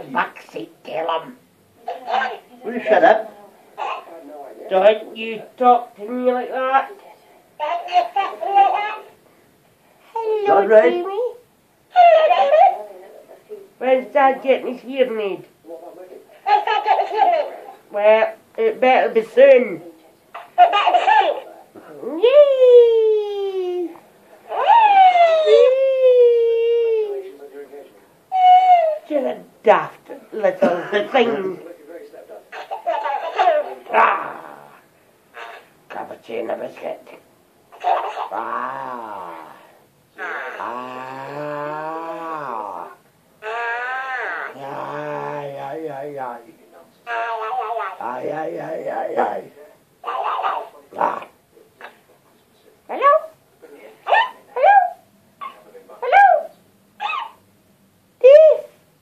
fuck's sake, tell him. Will you shut up? Don't you talk to me like that. Hello, All right. Jamie. When's Dad getting his hearing aid? Well, it better be soon. Yay! You're a daft little thing. Ah! Cappuccino biscuit. Ah! Ah! Ay, ay, ay, ay. Ay, ay, ay, ay, ay. Ah. Hello? Hello? Hello? Steve?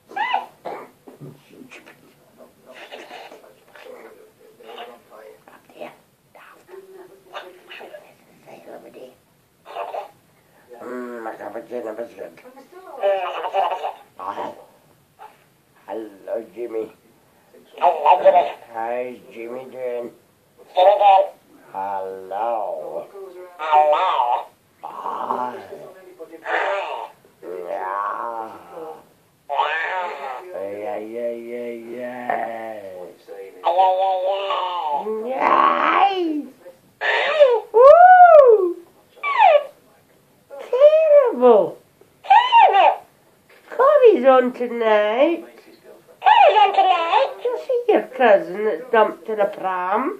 Up there. Say over there. My cappuccino biscuit. Ah. Hello, Jimmy. How's Jimmy doing? Hello. Ah. Yeah. Yeah, yeah, yeah, yes. Nice. Woo! Terrible. Corey's on tonight. You see your cousin that's dumped in a pram?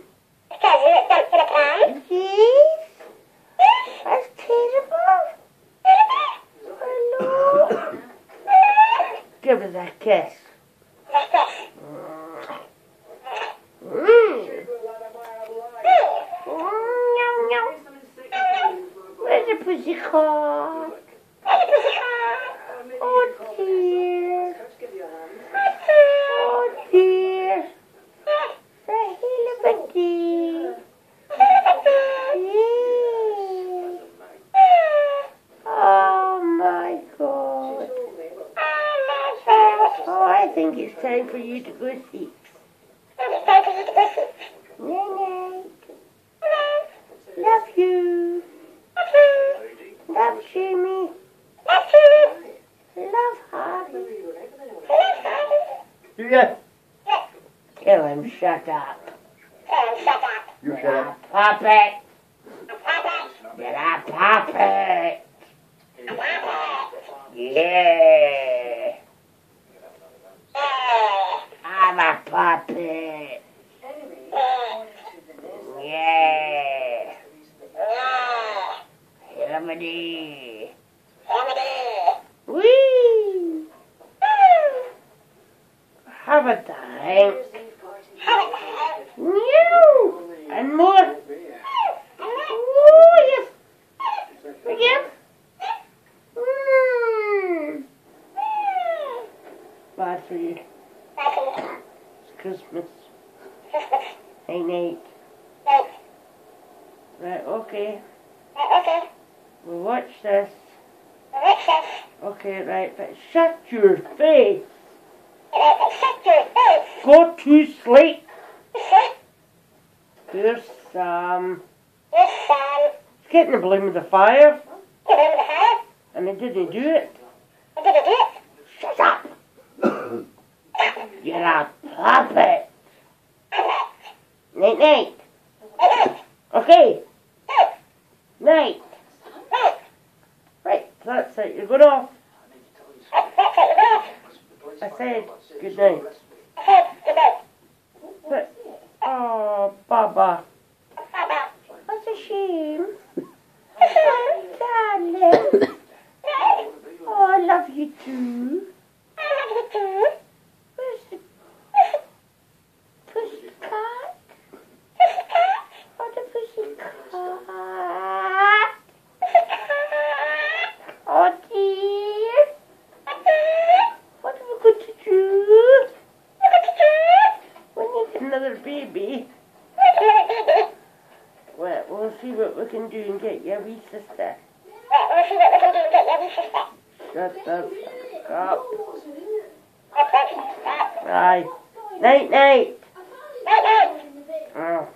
Yes. That's terrible. Hello. Give us a kiss. Where's the pussycat? Oh dear. Oh dear. The hell of a day. Oh my God. Oh, I think it's time for you to go sleep. Night night. Love you. Love Jimmy. Love Harvey. Yeah. Tell him shut up. You shut up. Puppet. You're a puppet. Yeah. I'm a puppet. Yeah. Helmedy. Whee! Have a time. Meow! And more. Oh, yes. Again. Bad for you. It's Christmas. Night night. Right, okay. We'll watch this. Okay, right, but shut your face. Go to sleep. There's Sam. He's getting the bloom of the fire. And he didn't do it. Shut up. You're a puppet. Night night. Okay. Night. Right, that's it. You're going off. I said good night. But, oh, Baba. That's a shame. Oh, darling. Oh, I love you too. Where's the pussycat? Oh, the pussycat. Oh, dear. What are we going to do? We need another baby. Well, we'll see what we can do and get your wee sister. Shut the fuck up. Aye. Night, night. Oh.